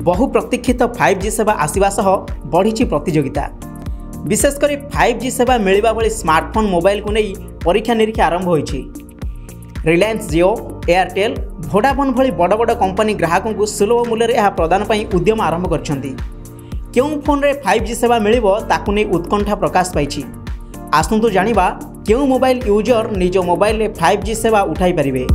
बहु प्रतीक्षित 5G सेवा आसवा सह बढ़ी प्रतियोगिता। विशेषकर 5G सेवा मिलवा भली स्मार्टफोन मोबाइल को नहीं परीक्षा निरीक्षा आरंभ होईछि। रिलायंस जियो, एयरटेल, वोडाफोन भली बड़ बड़ कंपनी ग्राहकों को सुलभ मूल्य यह प्रदान पर उद्यम आरंभ करछन्ति। केउं फोन रे 5G सेवा मिलिबो ताकु नै उत्कंठा प्रकाश पाइछि। आसंतु जानिबा केउं मोबाइल यूजर निज मोबाइल रे 5G सेवा उठाई परिबे।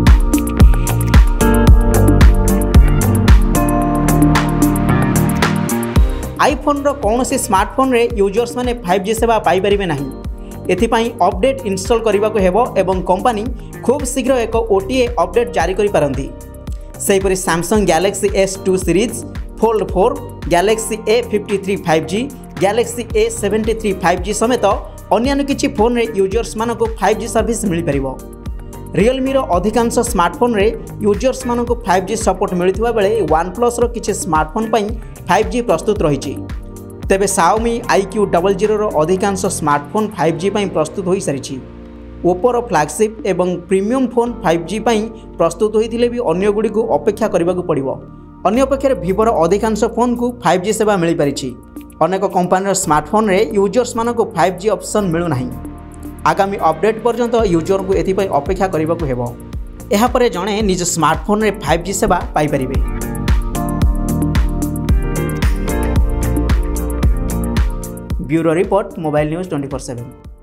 आईफोन रो कौनसी स्मार्टफोन रे यूजर्स माने 5G सेवा पाई परिबे नाही। एथिपाई अपडेट इंस्टॉल करबा को हेबो एवं कंपनी खूब शीघ्र एक OTA अपडेट जारी करि पारंती। सेहिपरि Samsung Galaxy S2 series, fold 4, Galaxy A53 5G, Galaxy A73 5G समेत अन्य किछि फोन रे यूजर्स मानको 5G सर्विस मिल परिबो। रियलमी रो अधिकांश स्मार्टफोन रे यूजर्स मानको 5G सपोर्ट मिलथिबा बेले OnePlus रो किछि स्मार्टफोन पई 5G प्रस्तुत रहिछि। तेबे Xiaomi IQ00 रो अधिकांश स्मार्टफोन 5G पई प्रस्तुत होई सारिछि। ओप्पो रो फ्लैगशिप एवं प्रीमियम फोन 5G पई प्रस्तुत होइथिले भी अन्य गुडी को अपेक्षा करबाकू पड़िबो। अन्य पक्षरे Vivo रो अधिकांश फोन को 5G सेवा मिल पारिछि। अनेक कंपनी स्मार्टफोन रे यूजर्स मानको 5G ऑप्शन मिलु नाही। आगामी अपडेट पर्यंत यूजर को एथि पई अपेक्षा करबाकू हेबो। एहा परे जणे निज स्मार्टफोन रे 5G सेवा पाई परिबे। Bureau report, mobile news 24/7।